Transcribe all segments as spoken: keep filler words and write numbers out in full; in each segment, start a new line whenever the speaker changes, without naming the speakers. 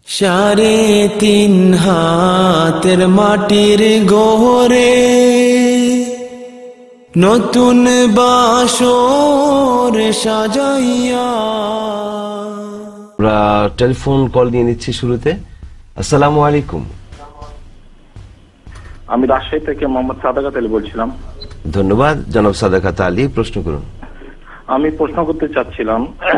সাড়ে তিন হাতের মাটির গোরে নতুন বাসর সাজাইয়া।
আমরা টেলিফোন কল নিয়ে নিচ্ছি শুরুতে। আসসালামু আলাইকুম।
আমি রাজশাহী থেকে মোহাম্মদ সাদাকাত আলী বলছিলাম।
ধন্যবাদ জনাব সাদাকাত আলী, প্রশ্ন করুন।
আমি প্রশ্ন করতে চাচ্ছিলাম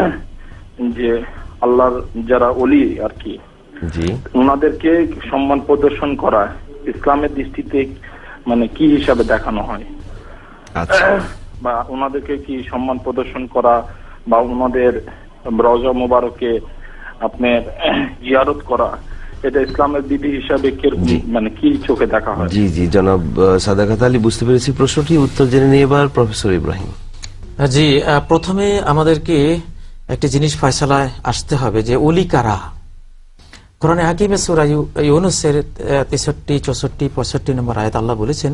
যে আল্লাহর যারা ওলি আর কি,
জি,
ওনাদেরকে সম্মান প্রদর্শন করা ইসলামের দৃষ্টিতে মানে কি হিসাবে দেখানো হয়?
আচ্ছা,
বা ওনাদেরকে কি সম্মান প্রদর্শন করা বা ওনাদের রওজা মোবারকে আপনার জিয়ারত করা, এটা ইসলামের বিধি হিসাবে মানে কি চোখে দেখা হয়?
জি জি জনাব সাদাকাত আলী, বুঝতে পেরেছি প্রশ্নটি। উত্তর জেনে নিয়ে এবার প্রফেসর ইব্রাহিম।
জি, প্রথমে আমাদেরকে একটি জিনিস ফয়সালায় আসতে হবে যে ওলি কারা। কোরআনে হাকিমে সূরা ইউনূসের তেষট্টি, চৌষট্টি, পঁয়ষট্টি নম্বর আয়াত আল্লাহ বলেছেন,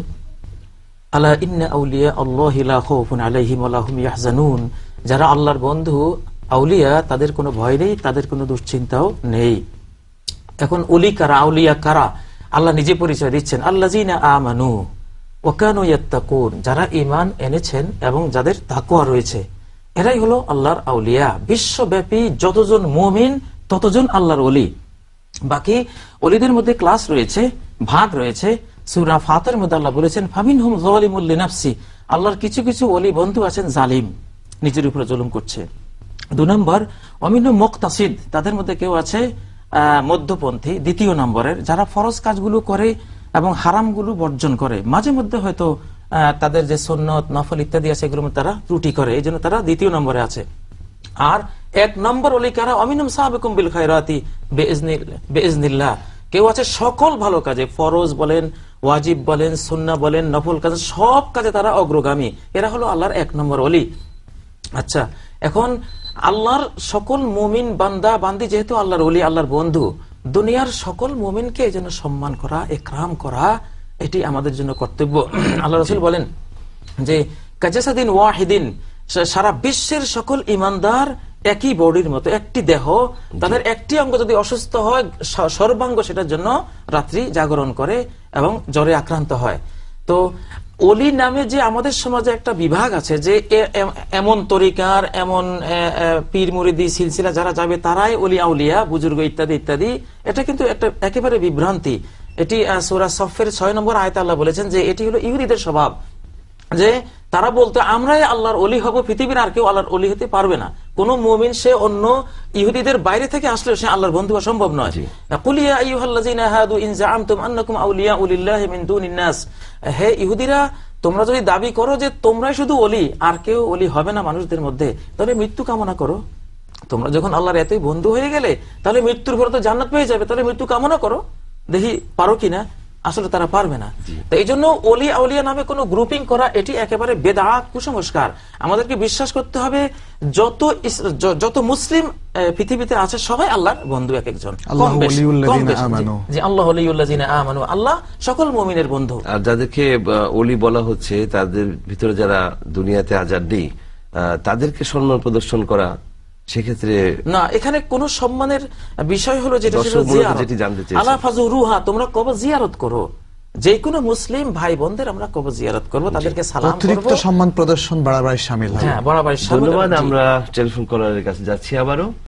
আলা ইন্না আউলিয়া আল্লাহি লা খাউফুন আলাইহিম ওয়া লা হুম ইয়াহজানুন। যারা আল্লাহর বন্ধু আউলিয়া, তাদের কোনো ভয় নেই, তাদের কোনো দুশ্চিন্তাও নেই। এখন ওলি কারা, আউলিয়া কারা, আল্লাহ নিজে পরিচয় দিচ্ছেন, আল্লাযীনা আমানু ওয়া কানু ইয়াত্তাকুন। যারা ঈমান এনেছেন এবং যাদের তাকওয়া রয়েছে, এরাই হলো আল্লাহর আউলিয়া। বিশ্বব্যাপী যতজন মুমিন ততজন আল্লাহর ওলি। বাকি ওলিদের মধ্যে ক্লাস রয়েছে, ভাগ রয়েছে। সূরা ফাতির মধ্যে আল্লাহ বলেছেন, ফামিনহুম যালিমুল লিনাফসি। আল্লাহর কিছু কিছু ওলি বন্ধু আছেন জালিম, নিজের উপরে জুলুম করছে। দুই নম্বর, ওয়ামিনহুম মুকতাসিদ। তাদের মধ্যে কেউ আছে মধ্যপন্থী, দ্বিতীয় নম্বরের, যারা ফরজ কাজগুলো করে এবং হারামগুলো বর্জন করে। মাঝে মধ্যে হয়তো তাদের যে সুন্নত নফল ইত্যাদি আছে এগুলোর মধ্যে তারা ত্রুটি করে, এই জন্য তারা দ্বিতীয় নম্বরে আছে। আর এক নম্বর ওলি কারা, ওয়ামিনহুম সাবিকুম বিল খায়রাতি বিইজনিল্লাহ। কেউ আছে সকল ভালো কাজে, ফরজ বলেন, ওয়াজিব বলেন, সুন্নাহ বলেন, নফল কাজে, সব কাজে তারা অগ্রগামী। এরা হলো আল্লাহর এক নম্বর ওলি। আচ্ছা, এখন আল্লাহর সকল মুমিন বান্দা বান্দি যেহেতু আল্লাহর ওলি, আল্লাহর বন্ধু, দুনিয়ার সকল মুমিনকে এই জন্য সম্মান করা, ইকরাম করা, এটি আমাদের জন্য কর্তব্য। আল্লাহ রাসূল বলেন যে কাজাসাদিন ওয়াহিদিন, সারা বিশ্বের সকল ইমানদার একই বডির মতো, একটি দেহ, তাদের একটি অঙ্গ যদি অসুস্থ হয়, সর্বাঙ্গ সেটার জন্য রাত্রি জাগরণ করে এবং জ্বরে আক্রান্ত হয়। তো ওলি নামে যে আমাদের সমাজে একটা বিভাগ আছে যে এমন তরিকার, এমন পীর মুরিদি সিলসিলা যারা যাবে তারাই ওলি আউলিয়া, বুজুর্গ ইত্যাদি ইত্যাদি, এটা কিন্তু একটা একেবারে বিভ্রান্তি। এটি সূরা সফের ছয় নম্বর আয়াতে আল্লাহ বলেছেন যে এটি হলো ইহুদিদের স্বভাব, যে তারা বলতো আমরাই আল্লাহর ওলি হব, পৃথিবীর আর কেউ আল্লাহর ওলি হতে পারবে না। কোন মুমিন সে অন্য ইহুদিদের বাইরে থেকে আসলে সে আল্লাহর বন্ধু হওয়া সম্ভব নয়। কুল ইয়া আইয়ুহাল্লাযীনা হাদু ইন যাআমতুম আন্নাকুম আউলিয়াউ লিল্লাহি মিন দুনিন নাস। হে ইহুদিরা, তোমরা যদি দাবি করো যে তোমরাই শুধু ওলি, আর কেউ ওলি হবে না মানুষদের মধ্যে, তাহলে মৃত্যু কামনা করো। তোমরা যখন আল্লাহর এতই বন্ধু হয়ে গেলে, তাহলে মৃত্যুর পরে তো জান্নাত পেয়ে যাবে, তাহলে মৃত্যু কামনা করো, দেখি পারো কিনা। আসলে তারা পারবে না। তো এই জন্য ওলি আউলিয়া নামে কোনো গ্রুপিং করা এটি একেবারে বেদাত, কুসংস্কার। আমাদেরকে বিশ্বাস করতে হবে যত যত মুসলিম পৃথিবীতে আছে সবাই আল্লাহর বন্ধু, এক একজন। আল্লাহ ওলিউল্লাযিনা আমানু, আল্লাহ সকল মুমিনের বন্ধু।
আর যাদেরকে ওলি বলা হচ্ছে তাদের ভিতরে যারা দুনিয়াতে আজাদ নেই, তাদেরকে সম্মান প্রদর্শন করা, সেক্ষেত্রে
না, এখানে কোন সম্মানের বিষয় হলো যেটা তোমরা কবর জিয়ারত করো। যে কোনো মুসলিম ভাই বোনদের আমরা কবর জিয়ারত করবো, তাদেরকে সালাম করব,
সম্মান প্রদর্শন বাড়াবাড়ি শামিল।
হ্যাঁ, বাড়াবাড়ি শামিল।
ধন্যবাদ। আমরা টেলিফোন কলারের কাছে যাচ্ছি আবারও।